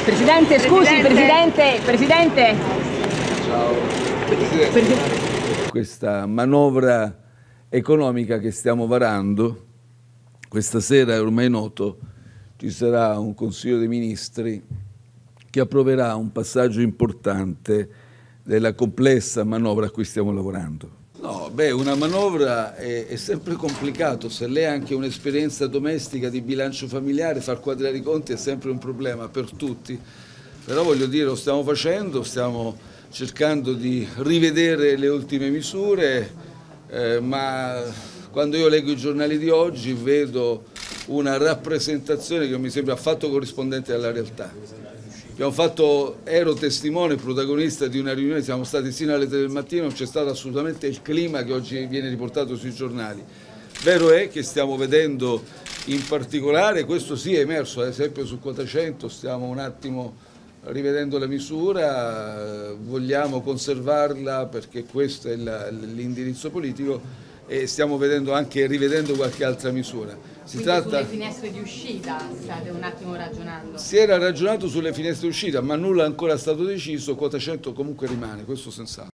Presidente, scusi, Presidente. Ciao. Questa manovra economica che stiamo varando, questa sera è ormai noto, ci sarà un Consiglio dei Ministri che approverà un passaggio importante della complessa manovra a cui stiamo lavorando. No, una manovra è sempre complicato, se lei ha anche un'esperienza domestica di bilancio familiare, far quadrare i conti è sempre un problema per tutti, però voglio dire, lo stiamo facendo, stiamo cercando di rivedere le ultime misure, ma quando io leggo i giornali di oggi vedo una rappresentazione che non mi sembra affatto corrispondente alla realtà. Ero testimone, protagonista di una riunione, siamo stati sino alle 3 del mattino, non c'è stato assolutamente il clima che oggi viene riportato sui giornali. Vero è che stiamo vedendo in particolare, questo sì è emerso, ad esempio su quota 100 stiamo un attimo rivedendo la misura, vogliamo conservarla perché questo è l'indirizzo politico e stiamo rivedendo qualche altra misura. Sulle finestre di uscita state un attimo ragionando? Si era ragionato sulle finestre di uscita, ma nulla è ancora stato deciso, quota 100 comunque rimane, questo senz'altro.